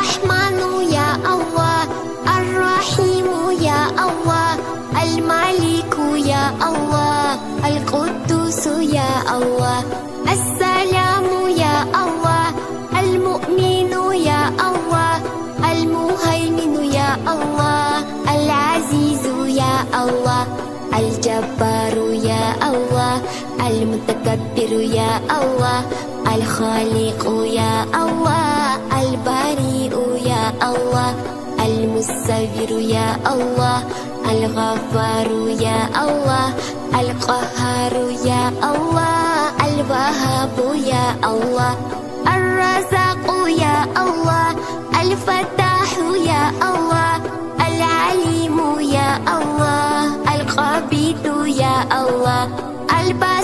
الرحمن يا الله، الرحيم يا الله، الملك يا الله، القدوس يا الله، السلام يا الله، المؤمن يا الله، المهيمن يا الله، العزيز يا الله، الجبار يا الله، المتكبر يا الله، الخالق يا الله، البريء يا الله، المصور يا الله، الغفار يا الله، القهار يا الله، الوهاب يا الله، الرزاق يا الله، الفتاح يا الله، العليم يا الله، القبيض يا الله، الباسط